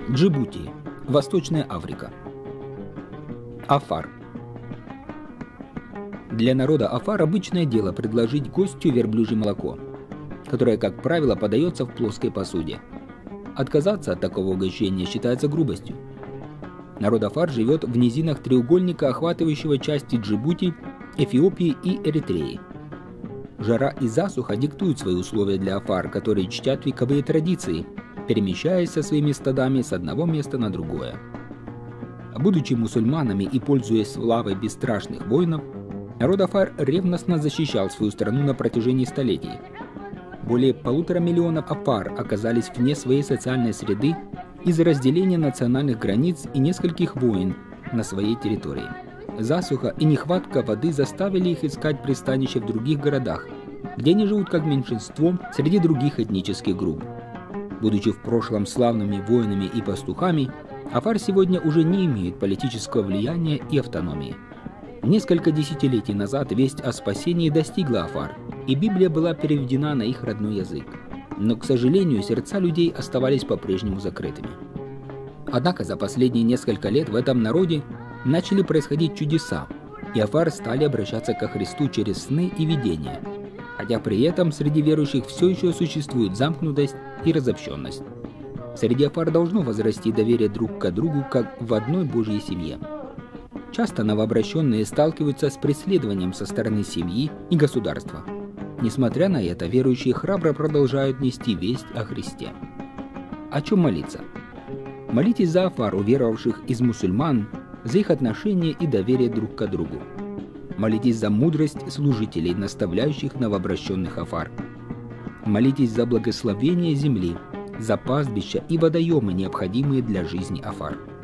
Джибути, Восточная Африка. Афар. Для народа Афар обычное дело предложить гостю верблюжье молоко, которое, как правило, подается в плоской посуде. Отказаться от такого угощения считается грубостью. Народ Афар живет в низинах треугольника, охватывающего части Джибути, Эфиопии и Эритреи. Жара и засуха диктуют свои условия для Афар, которые чтят вековые традиции, перемещаясь со своими стадами с одного места на другое. Будучи мусульманами и пользуясь славой бесстрашных воинов, народ Афар ревностно защищал свою страну на протяжении столетий. Более 1,5 миллиона Афар оказались вне своей социальной среды из-за разделения национальных границ и нескольких войн на своей территории. Засуха и нехватка воды заставили их искать пристанище в других городах, где они живут как меньшинство среди других этнических групп. Будучи в прошлом славными воинами и пастухами, Афар сегодня уже не имеют политического влияния и автономии. Несколько десятилетий назад весть о спасении достигла Афар, и Библия была переведена на их родной язык. Но, к сожалению, сердца людей оставались по-прежнему закрытыми. Однако за последние несколько лет в этом народе начали происходить чудеса, и Афар стали обращаться ко Христу через сны и видения, хотя при этом среди верующих все еще существует замкнутость и разобщенность. Среди Афар должно возрасти доверие друг к другу, как в одной Божьей семье. Часто новообращенные сталкиваются с преследованием со стороны семьи и государства. Несмотря на это, верующие храбро продолжают нести весть о Христе. О чем молиться? Молитесь за Афар, уверовавших из мусульман, за их отношения и доверие друг к другу. Молитесь за мудрость служителей, наставляющих новообращенных Афар. Молитесь за благословение земли, за пастбища и водоемы, необходимые для жизни Афар.